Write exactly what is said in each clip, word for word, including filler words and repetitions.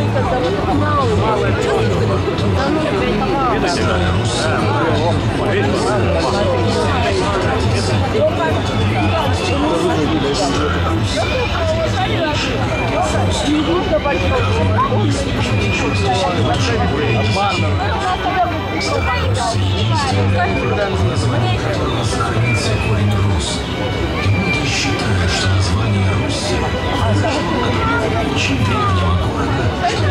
Многие считают, что название Руси очень древнего города, что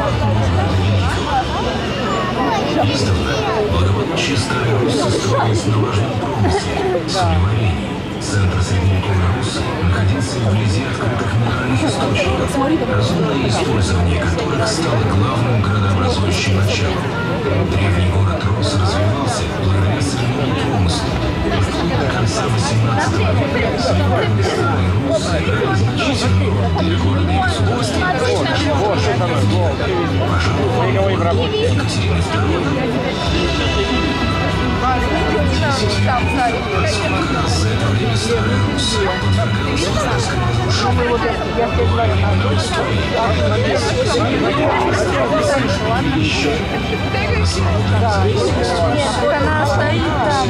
это издавна благополучие Старой Руси строилось на важном промысле – солеварении. Центр средневековой Руси находился вблизи открытых минеральных источников, разумное использование которых стало главным градообразующим началом. Древний город рос и развивался благодаря соленому промыслу. Вплоть до конца восемнадцатого века соленые Старой Руси играли значительную роль для города и государства. Пожалуй, Екатерины Второй. За это время Старая Русь подвергалась вражескому разрушению. Еще она стоит там,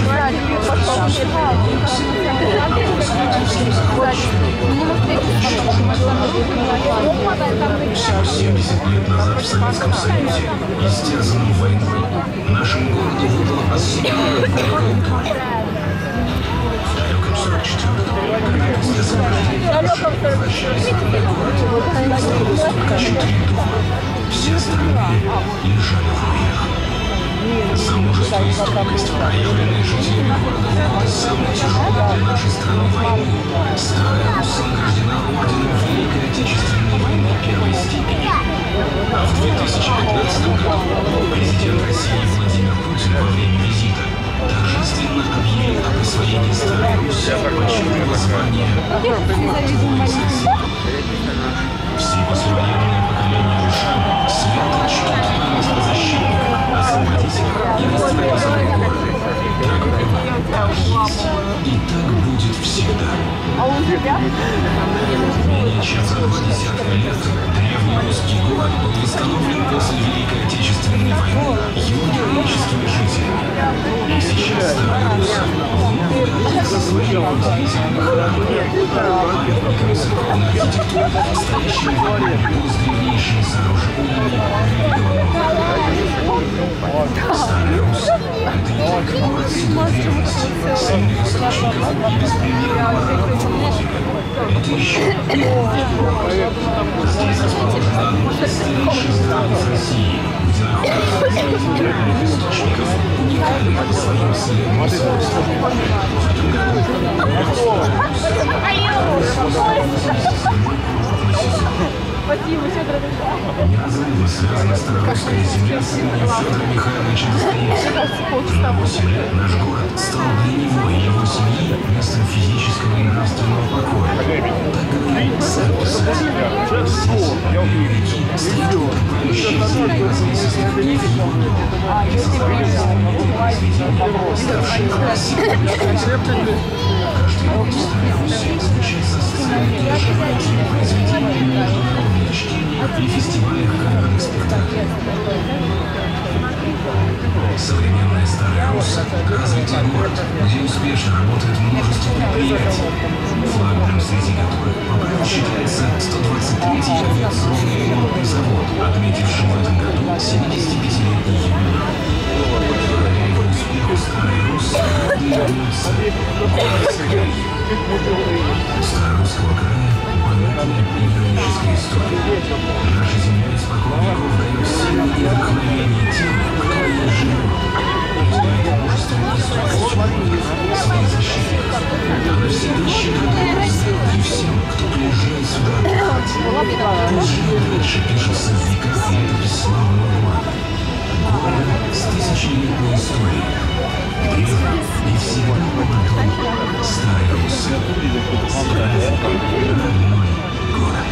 всего семьдесят лет назад в Советском Союзе, истерзанном войной, нашему городу выпала особенная великая доля. В далеком сорок четвёртом, когда после освобождения большевики возвращались в родной город, осталось только четыре дома. Все остальные лежали в руинах. Замужество и стойкость, проявленные жителями города в годы самой тяжелой для нашей страны войны, Старая Русь награждена орденом Великой Отечественной войны первой степени. А в две тысячи пятнадцатом году президент России Владимир Путин во время визита торжественно объявил о присвоении Старой Руси почетного звания воинской силы. Все послевоенные поколения русян свято чтут память о защитниках, освободителях и восстановителях города. Так было, так есть и так будет всегда. Менее чем за два десятка лет древний русский город был восстановлен после Великой Отечественной войны его героическими жителями. И сейчас Старая Русь вновь гордится своими удивительными храмами, памятниками церковной архитектуры, стоящими в одном ряду с древнейшими сооружениями Великого Новгорода. Старая Русь – это не только город седой древности, сильных источников и беспримерного народного подвига. Это еще и город. Здесь расположена одна из старейших зданий России, где находится один из минеральных источников, уникальных по своим целебным свойствам. В этом году город Старая Русь неразрывно связана старорусская земля с именем Федора Михайловича Достоевского. На восемь лет наш город стал для него и его семьи местом физического и нравственного покоя. Так говорит сам писатель. Здесь, на берегу реки, стоит утопающая земля развесистых книг его дома, где создавались знаменитые произведения, ставшие классиками литературы. Каждый год в Старой Руси случается сцены переживающими произведениями международных чтений и фестивалях камерных спектаклей. Современная Старая Русь – развитый город, где успешно работает множество предприятий, флагманом среди которых по праву считается сто двадцать третий авиационный ремонтный завод, отметивший в этом году семидесятипятилетний юбилей. Благодаря его успеху Старой Руси гордо именуется край. У Старорусского края богатая и героическая история. Наша земля испокон веков дает силу и вдохновение тем, кто в ней живет, наделяет мужеством и стойкостью воинов, своих защитников. Она всегда щедро дает здоровье всем, кто приезжает сюда отдыхать. Пусть живет дальше, пишется в веках летопись славного города. Город с тысячелетней историей. Древний и всегда молодой Старой Руси. Родной город.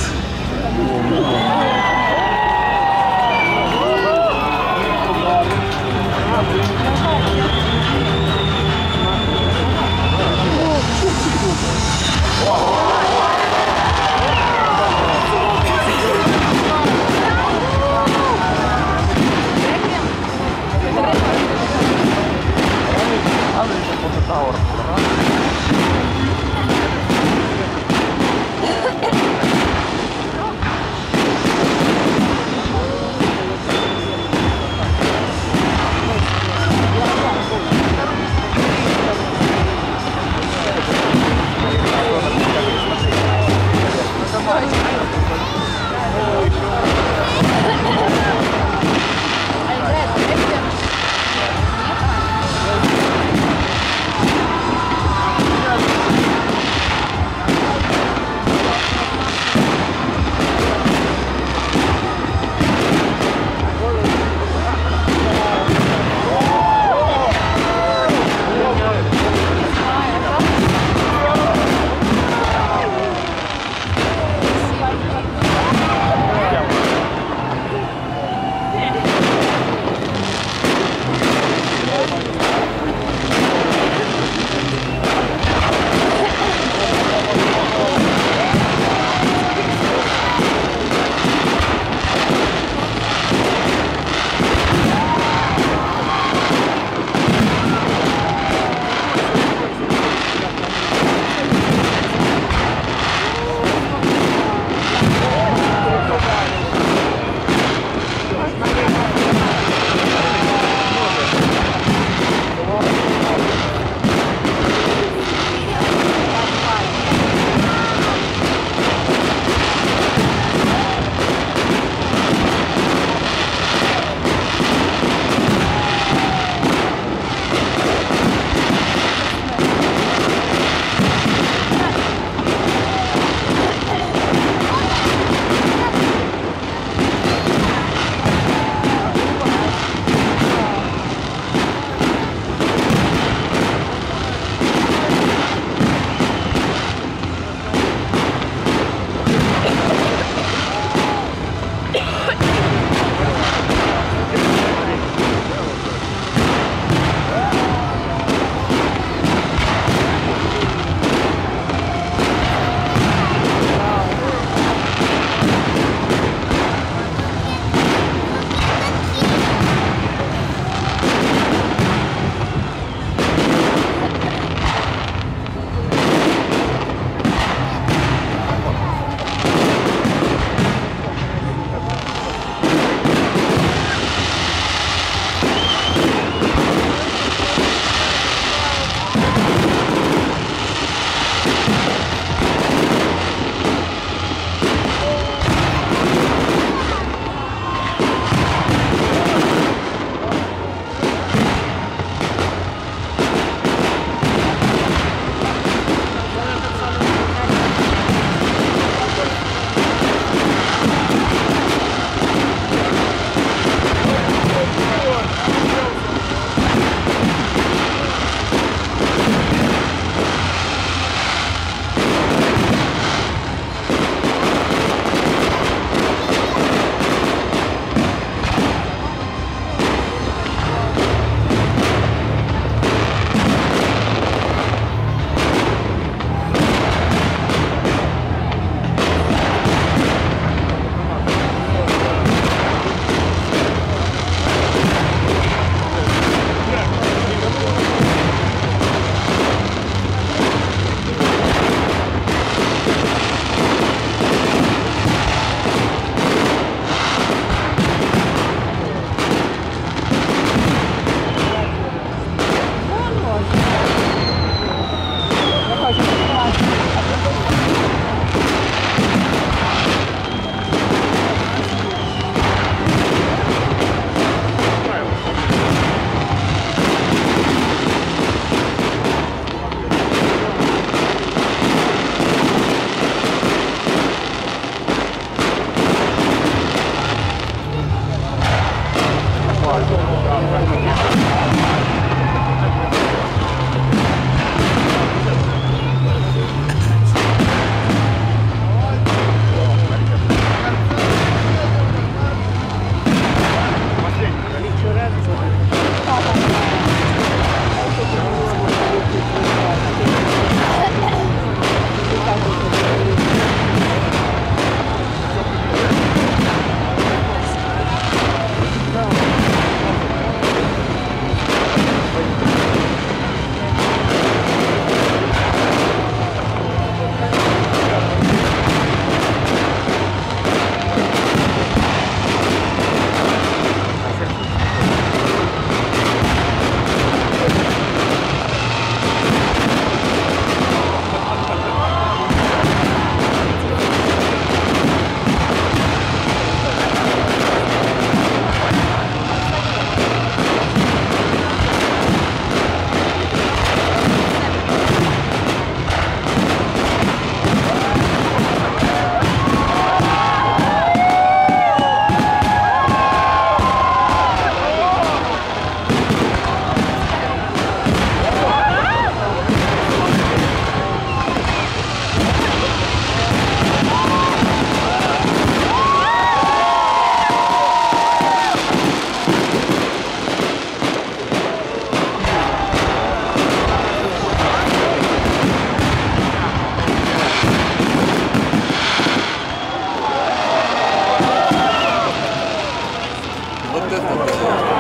тут.